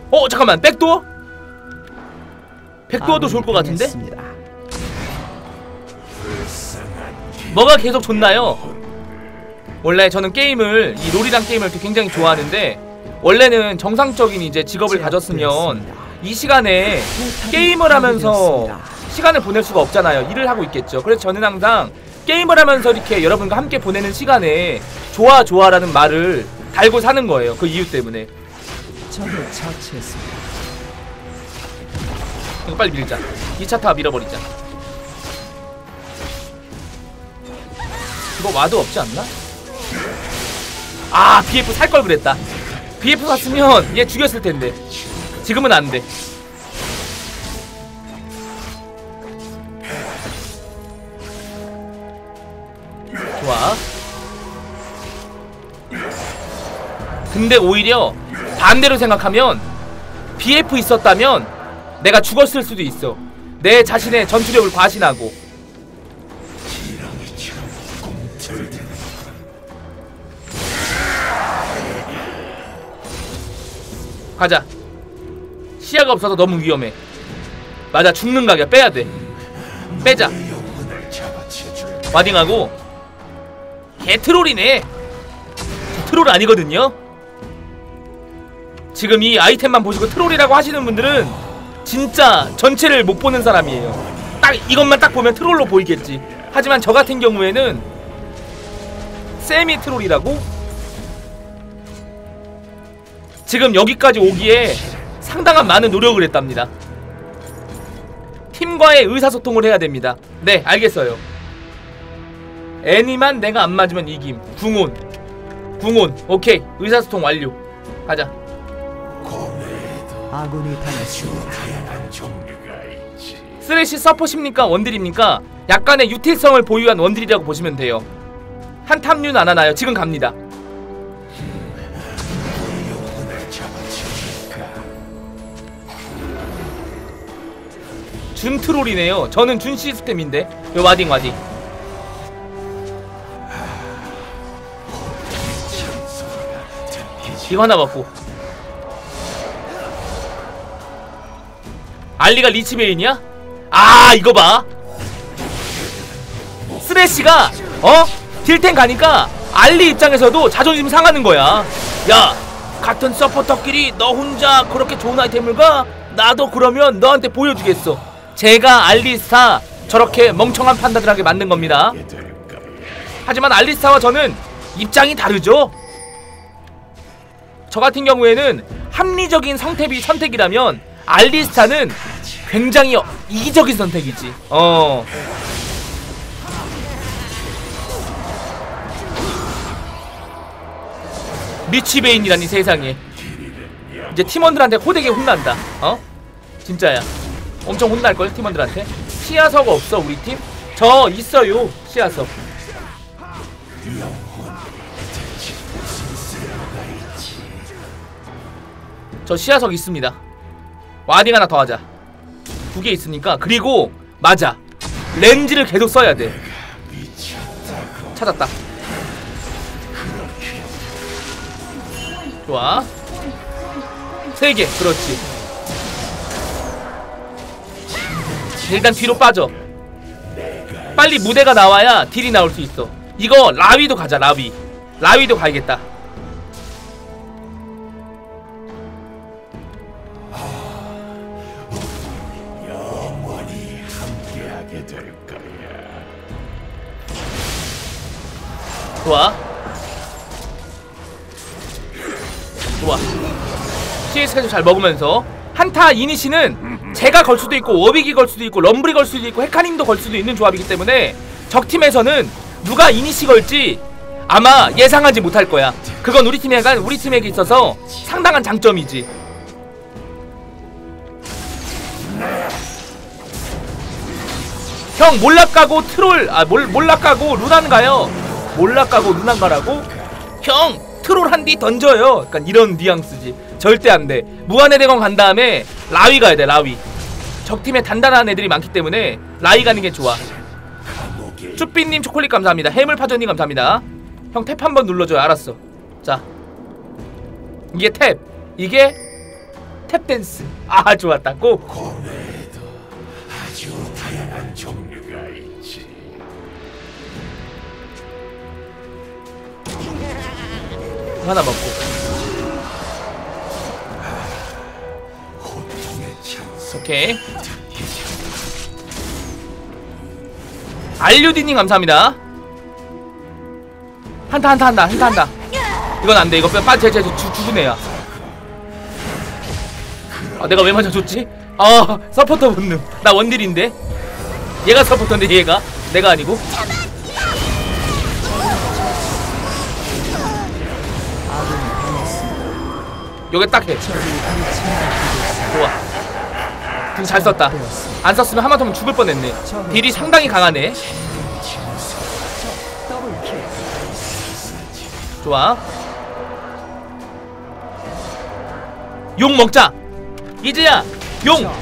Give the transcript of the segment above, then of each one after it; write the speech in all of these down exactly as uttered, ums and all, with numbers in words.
어 잠깐만 백도어? 백도어도 좋을 것 같은데? 뭐가 계속 좋나요? 원래 저는 게임을 이 롤이란 게임을 굉장히 좋아하는데 원래는 정상적인 이제 직업을 가졌으면 이 시간에 게임을 하면서 시간을 보낼 수가 없잖아요. 일을 하고 있겠죠. 그래서 저는 항상 게임을 하면서 이렇게 여러분과 함께 보내는 시간에 좋아 좋아 라는 말을 달고 사는 거예요. 그 이유 때문에. 적을 처치했습니다. 이거 빨리 밀자. 이 차 타 밀어버리자. 이거 와도 없지 않나? 아 비에프 살 걸 그랬다. 비에프 샀으면 얘 죽였을 텐데. 지금은 안 돼. 좋아. 근데 오히려 반대로 생각하면 비에프 있었다면 내가 죽었을 수도 있어. 내 자신의 전투력을 과신하고. 가자. 시야가 없어서 너무 위험해. 맞아 죽는 각이야. 빼야돼. 빼자. 와딩하고. 개 트롤이네. 트롤 아니거든요. 지금 이 아이템만 보시고 트롤이라고 하시는 분들은 진짜 전체를 못 보는 사람이에요. 딱 이것만 딱 보면 트롤로 보이겠지. 하지만 저 같은 경우에는 세미 트롤이라고. 지금 여기까지 오기에 상당한 많은 노력을 했답니다. 팀과의 의사소통을 해야 됩니다. 네 알겠어요. 애니만 내가 안 맞으면 이김. 궁온 궁온 오케이. 의사소통 완료. 가자. 아군이 당했습니다. 쓰레쉬 서폿입니까? 원딜입니까? 약간의 유틸성을 보유한 원딜이라고 보시면 돼요. 한 탑류는 안 하나요? 지금 갑니다. 준 트롤이네요. 저는 준 시스템인데. 요 와딩 와딩. 이거 하나 먹고. 알리가 리치메인이야? 아 이거 봐. 쓰레쉬가 어? 딜탱 가니까 알리 입장에서도 자존심 상하는 거야. 야 같은 서포터끼리 너 혼자 그렇게 좋은 아이템을 가? 나도 그러면 너한테 보여주겠어. 제가 알리스타 저렇게 멍청한 판단을 하게 만든 겁니다. 하지만 알리스타와 저는 입장이 다르죠. 저 같은 경우에는 합리적인 성택이 선택이라면 알리스타는 굉장히 이기적인 선택이지. 어. 리치베인이라니 세상에. 이제 팀원들한테 호되게 혼난다. 어? 진짜야. 엄청 혼날걸 팀원들한테. 시야석 없어 우리 팀? 저 있어요 시야석. 저 시야석 있습니다. 와딩 하나 더 하자. 두 개 있으니까. 그리고 맞아 렌즈를 계속 써야 돼. 찾았다. 좋아. 세 개. 그렇지. 일단 뒤로 빠져. 빨리 무대가 나와야 딜이 나올 수 있어. 이거 라위도 가자. 라위 라위도 가야겠다. 좋아. 좋아. 씨에스 스케줄 잘 먹으면서 한타 이니시는 제가 걸 수도 있고 워빅이 걸 수도 있고 럼블이 걸 수도 있고 헤카님도 걸 수도 있는 조합이기 때문에 적팀에서는 누가 이니시 걸지 아마 예상하지 못할 거야. 그건 우리 팀에 우리 팀에게 있어서 상당한 장점이지. 형 몰락가고 트롤 아 몰, 몰락가고 루난가요. 몰락가고 루난가라고? 형 트롤 한 뒤 던져요. 약간 이런 뉘앙스지. 절대 안돼. 무한의 대검 간 다음에 라위 가야돼. 라위. 적팀에 단단한 애들이 많기 때문에 라위 가는게 좋아. 쭈삐님 초콜릿 감사합니다. 해물파전님 감사합니다. 형 탭 한번 눌러줘요. 알았어. 자 이게 탭. 이게 탭댄스. 아 좋았다. 고. 고뇌에도 아주 다양한 종류가 있지. 하나 먹고. 고통의 찬송. 오케이. 알류디님 감사합니다. 한타 한타 한다 한타 한다. 이건 안돼. 이거 빨리 제, 제, 제 죽은 애야. 아 내가 왜 맞아줬지? 아 서포터 본능. 나 원딜인데 얘가 서포터인데 얘가 내가 아니고. 요게 딱해. 좋아. 궁 잘 썼다. 안 썼으면 하마터면 죽을 뻔했네. 딜이 상당히 강하네. 좋아. 용 먹자. 이제야 용. 용.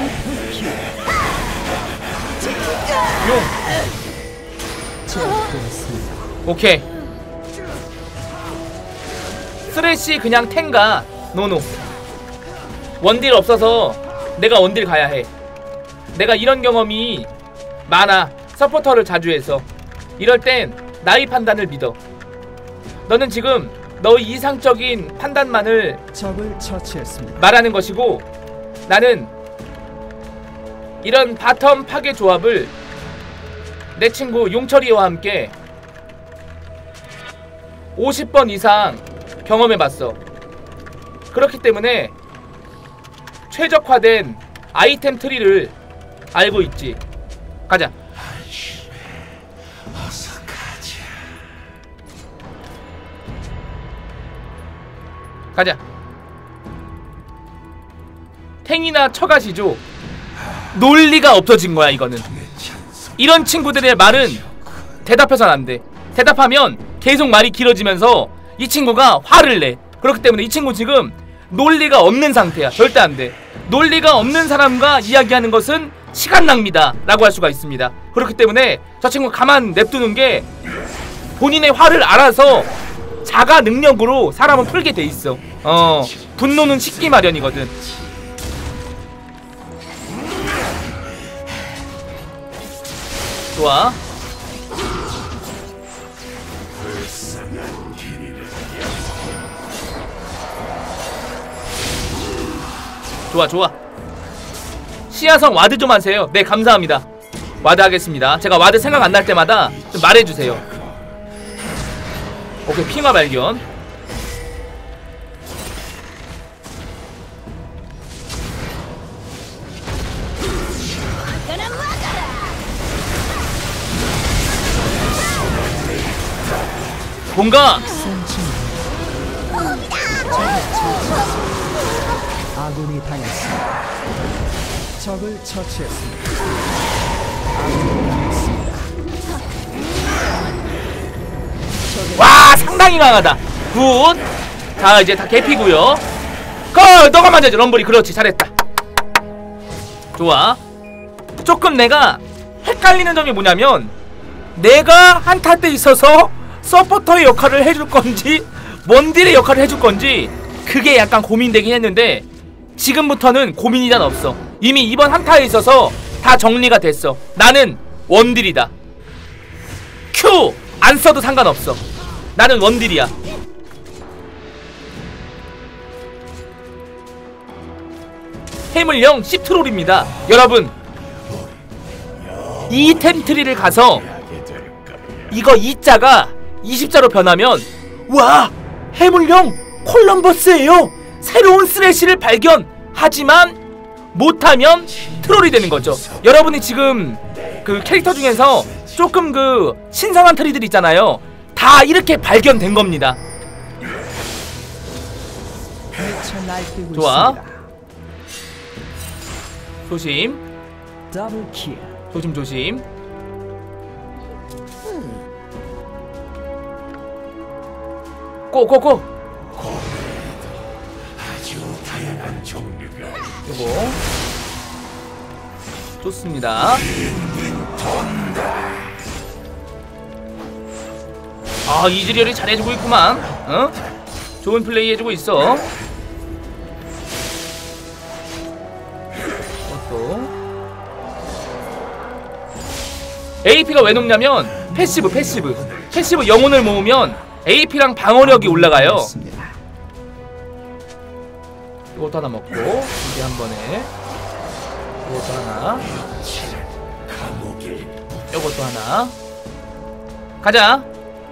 오케이. 쓰레쉬 그냥 탱가. 노노. 원딜 없어서 내가 원딜 가야 해. 내가 이런 경험이 많아. 서포터를 자주 해서. 이럴 땐 나의 판단을 믿어. 너는 지금 너의 이상적인 판단만을 적을 처치했습니다. 말하는 것이고, 나는 이런 바텀 파괴 조합을 내 친구 용철이와 함께 오십 번 이상 경험해봤어. 그렇기 때문에 최적화된 아이템 트리를 알고 있지. 가자. 어서 가자. 가자. 탱이나 처가시죠. 논리가 없어진 거야 이거는. 이런 친구들의 말은 대답해선 안 돼. 대답하면 계속 말이 길어지면서 이 친구가 화를 내. 그렇기 때문에 이 친구 지금 논리가 없는 상태야. 절대 안 돼. 논리가 없는 사람과 이야기하는 것은 시간 낭비다 라고 할 수가 있습니다. 그렇기 때문에 저 친구 가만 냅두는 게 본인의 화를 알아서 자가 능력으로 사람은 풀게 돼 있어. 어, 분노는 식기 마련이거든. 좋아. 좋아 좋아. 시야성 와드 좀 하세요. 네 감사합니다. 와드 하겠습니다. 제가 와드 생각 안 날 때마다 좀 말해주세요. 오케이. 핑화 발견. 뭔가 아군이 당했습니다. 적을 처치했습니다. 와 상당히 강하다. 굿. 자 이제 다 개피구요. 거 너가 맞아줘 럼블이. 그렇지 잘했다. 좋아. 조금 내가 헷갈리는 점이 뭐냐면 내가 한타 때 있어서 서포터의 역할을 해줄 건지 원딜의 역할을 해줄 건지 그게 약간 고민되긴 했는데 지금부터는 고민이 단 없어. 이미 이번 한타에 있어서 다 정리가 됐어. 나는 원딜이다. Q 안 써도 상관없어. 나는 원딜이야. 해물령 씹트롤입니다. 여러분 이 템트리를 가서 이거 이자가 이십자로 변하면 와 해물령 콜럼버스예요. 새로운 쓰레쉬를 발견하지만 못하면 트롤이 되는 거죠. 여러분이 지금 그 캐릭터 중에서 조금 그 신성한 트리들 있잖아요. 다 이렇게 발견된 겁니다. 좋아. 조심. 더블킬. 조심 조심. 고고고. 아주 다양한 종류가 요거 좋습니다. 아 이즈리얼이 잘해주고 있구만. 어? 좋은 플레이 해주고 있어. 에이피가 왜 높냐면 패시브 패시브 패시브 영혼을 모으면 에이피랑 방어력이 올라가요. 이것도 하나 먹고 이제 한 번에 이것도 하나 이것도 하나 가자.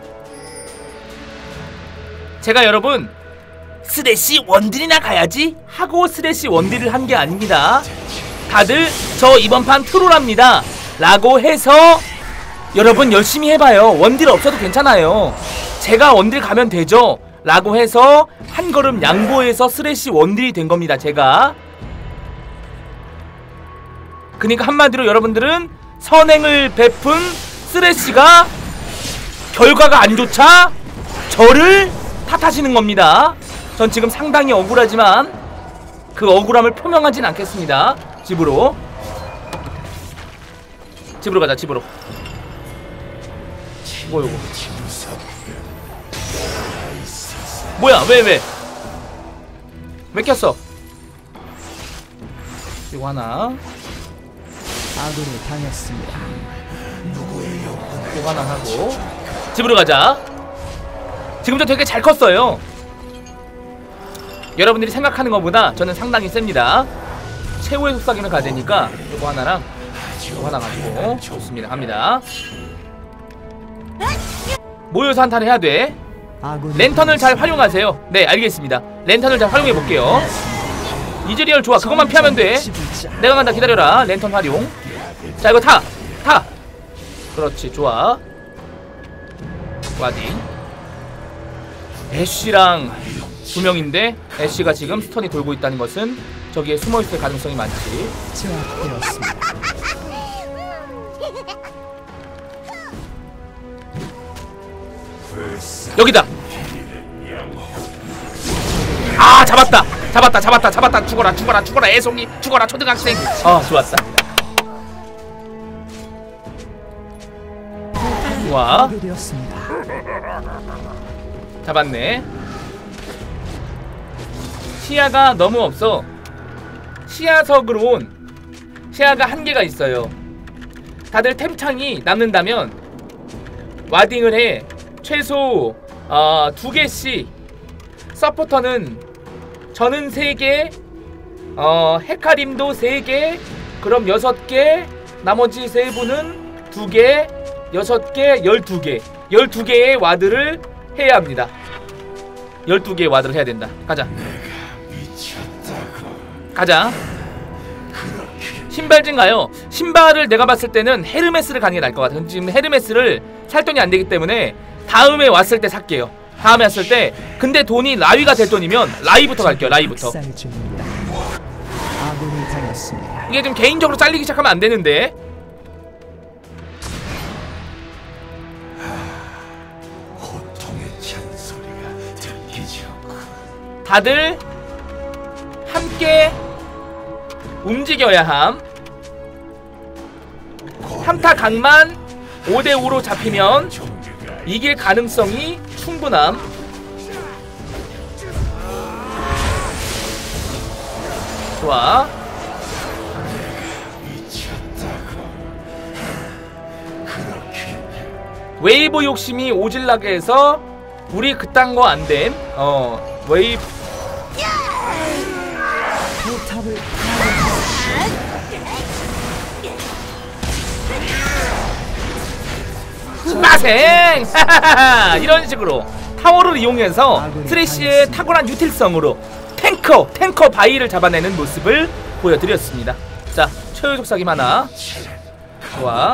제가 여러분 스레시 원딜이나 가야지 하고 스레시 원딜을 한 게 아닙니다. 다들 저 이번 판 트롤합니다 라고 해서 여러분 열심히 해봐요. 원딜 없어도 괜찮아요. 제가 원딜 가면 되죠 라고 해서 한 걸음 양보해서 스레시 원딜이 된 겁니다. 제가 그니까 한마디로 여러분들은 선행을 베푼 스레시가 결과가 안 좋자 저를 탓하시는 겁니다. 전 지금 상당히 억울하지만 그 억울함을 표명하진 않겠습니다. 집으로 집으로 가자. 집으로. 이거 이거 뭐야 왜 왜 왜 켰어? 이거 하나 아군이 당했습니다. 이거 하나 하고 집으로 가자. 지금 저 되게 잘 컸어요. 여러분들이 생각하는 것보다 저는 상당히 셉니다. 최후의 속삭임을 가야 되니까 이거 하나랑 이거 하나 가지고 좋습니다. 갑니다. 모여서 한타를 해야 돼. 랜턴을 잘 활용하세요. 네 알겠습니다. 랜턴을 잘 활용해볼게요. 이즈리얼 좋아. 그것만 피하면 돼. 내가 간다. 기다려라. 랜턴 활용. 자 이거 타! 타! 그렇지 좋아. 와딩 애쉬랑 두 명인데 애쉬가 지금 스턴이 돌고 있다는 것은 저기에 숨어있을 가능성이 많지. 제압되었습니다. 여기다! 아 잡았다! 잡았다 잡았다 잡았다. 죽어라 죽어라 죽어라 애송이 죽어라 초등학생. 아 좋았다. 좋아 잡았네. 시야가 너무 없어. 시야석으로 온 시야가 한계가 있어요. 다들 템창이 남는다면 와딩을 해. 최소 어, 두 개씩. 서포터는 저는 세 개, 어, 헤카림도 세 개, 그럼 여섯 개, 나머지 세 분은 두 개, 여섯 개, 열두 개. 열두 개의 와드를 해야 합니다. 열두 개의 와드를 해야 된다. 가자. 가자. 신발 좀 가요. 신발을 내가 봤을 때는 헤르메스를 가는 게 나을 것 같아. 지금 헤르메스를 살 돈이 안 되기 때문에 다음에 왔을 때 살게요. 다음에 왔을 때. 근데 돈이 라위가 될 돈이면 라위부터 갈게요. 라위부터. 이게 좀 개인적으로 잘리기 시작하면 안 되는데. 다들 함께 움직여야 함. 한타 강만 오 대 오로 잡히면 이길 가능성이 충분함. 좋아. 웨이브 욕심이 오질나게 해서 우리 그딴 거 안됨. 어 웨이브 마생! 이런 식으로 타워를 이용해서 스레시의 탁월한 유틸성으로 탱커, 탱커 바이를 잡아내는 모습을 보여드렸습니다. 자, 최후 속삭임 하나. 좋아.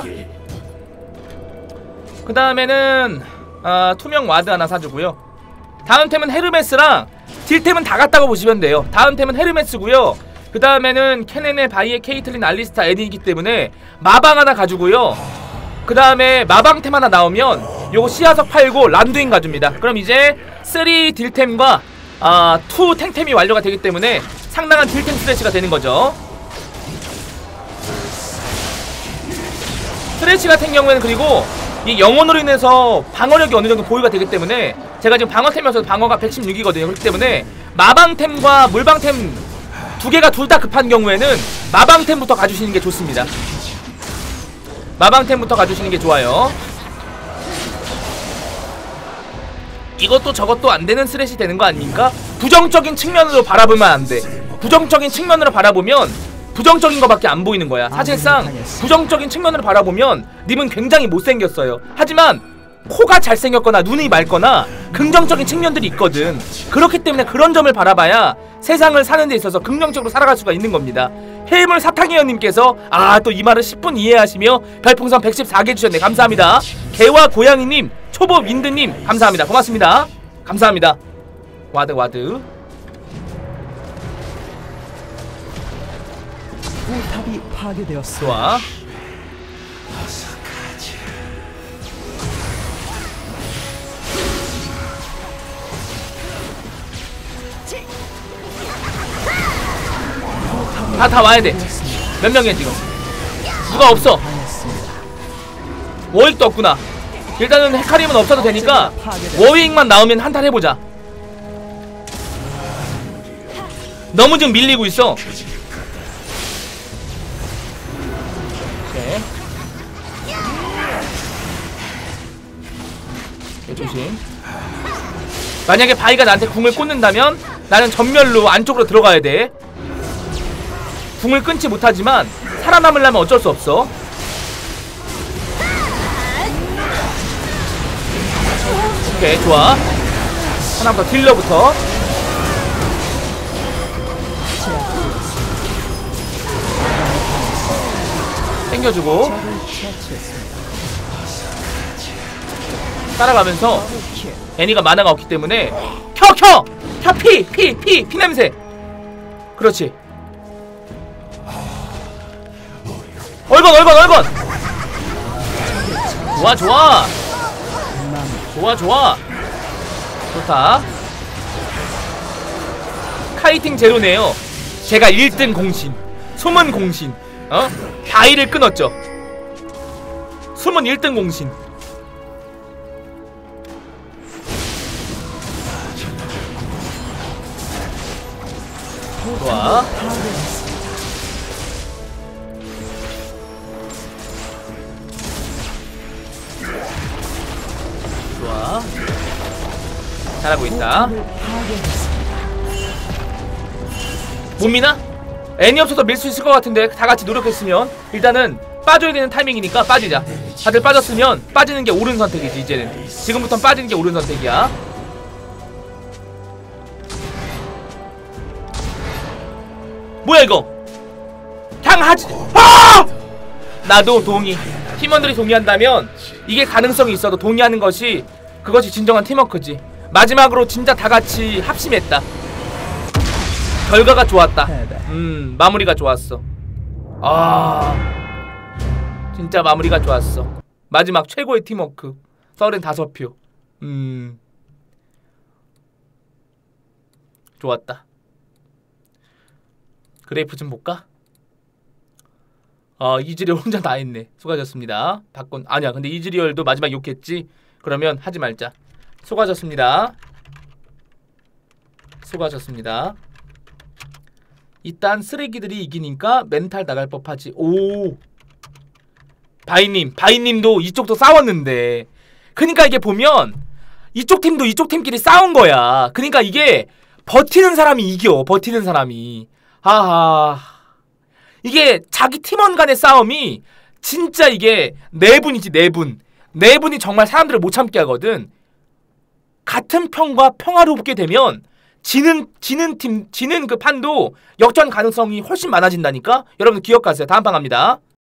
그 다음에는 어, 투명 와드 하나 사주고요. 다음 템은 헤르메스랑 딜템은 다 같다고 보시면 돼요. 다음 템은 헤르메스고요. 그 다음에는 케넨의 바이의 케이틀린, 알리스타, 애니이기 때문에 마방 하나 가지고요. 그 다음에 마방템 하나 나오면 요거 시야석 팔고 란두인 가줍니다. 그럼 이제 삼 딜템과 아, 이 탱템이 완료가 되기 때문에 상당한 딜템 스트레치가 되는 거죠. 스트레치 같은 경우에는 그리고 이 영혼으로 인해서 방어력이 어느 정도 보유가 되기 때문에 제가 지금 방어템이어서 방어가 백십육이거든요. 그렇기 때문에 마방템과 물방템 두 개가 둘 다 급한 경우에는 마방템부터 가주시는 게 좋습니다. 마방템부터 가주시는 게 좋아요. 이것도 저것도 안 되는 스렛이 되는 거 아닙니까? 부정적인 측면으로 바라보면 안 돼. 부정적인 측면으로 바라보면 부정적인 거밖에 안 보이는 거야. 사실상 부정적인 측면으로 바라보면 님은 굉장히 못생겼어요. 하지만 코가 잘생겼거나 눈이 맑거나 긍정적인 측면들이 있거든. 그렇기 때문에 그런 점을 바라봐야 세상을 사는 데 있어서 긍정적으로 살아갈 수가 있는 겁니다. 해물 사탕이어님께서 아 또 이 말을 십 분 이해하시며 별풍선 백십사 개 주셨네. 감사합니다. 개와 고양이님, 초보 윈드님 감사합니다. 고맙습니다. 감사합니다. 와드 와드. 포탑이 파괴되었습니다. 좋아. 다, 다 와야 돼. 몇 명이야 지금? 누가 없어. 워윅도 없구나. 일단은 헤카림은 없어도 되니까 워윅만 나오면 한탄 해보자. 너무 지금 밀리고 있어. 오케이. 오케이, 조심. 만약에 바이가 나한테 궁을 꽂는다면 나는 전멸로 안쪽으로 들어가야 돼. 궁을 끊지 못하지만 살아남으려면 어쩔 수 없어. 오케이 좋아. 하나부터 딜러부터 당겨주고 따라가면서 애니가 만화가 없기 때문에 켜! 켜! 켜! 피! 피! 피! 피 냄새! 그렇지. 얼건 얼건 얼건! 좋아 좋아! 좋아 좋아! 좋다. 카이팅 제로네요. 제가 일 등 공신, 숨은 공신. 어? 바위를 끊었죠. 숨은 일 등 공신. 좋아. 좋아. 잘하고 있다. 못 미나? 애니 없어서 밀 수 있을 것 같은데 다같이 노력했으면. 일단은 빠져야 되는 타이밍이니까 빠지자. 다들 빠졌으면 빠지는 게 옳은 선택이지. 이제는 지금부턴 빠지는 게 옳은 선택이야. 뭐야 이거? 그냥 하지. 아! 나도 동의. 팀원들이 동의한다면 이게 가능성이 있어도 동의하는 것이 그것이 진정한 팀워크지. 마지막으로 진짜 다같이 합심했다. 결과가 좋았다. 음 마무리가 좋았어. 아 진짜 마무리가 좋았어. 마지막 최고의 팀워크. 서른다섯 표. 음 좋았다. 그래프 좀 볼까? 아 이즈리얼 혼자 다 했네. 수고하셨습니다. 바꾼 아니야. 근데 이즈리얼도 마지막 욕했지. 그러면 하지 말자. 수고하셨습니다. 수고하셨습니다. 일단 쓰레기들이 이기니까 멘탈 나갈 법하지. 오 바이님 바이님도 이쪽도 싸웠는데. 그니까 이게 보면 이쪽 팀도 이쪽 팀끼리 싸운 거야. 그니까 이게 버티는 사람이 이겨. 버티는 사람이. 하하 이게 자기 팀원 간의 싸움이 진짜 이게 내분이지. 내분 내분이 정말 사람들을 못 참게 하거든. 같은 편과 평화롭게 되면 지는 지는 팀 지는 그 판도 역전 가능성이 훨씬 많아진다니까. 여러분 기억하세요. 다음 판 갑니다.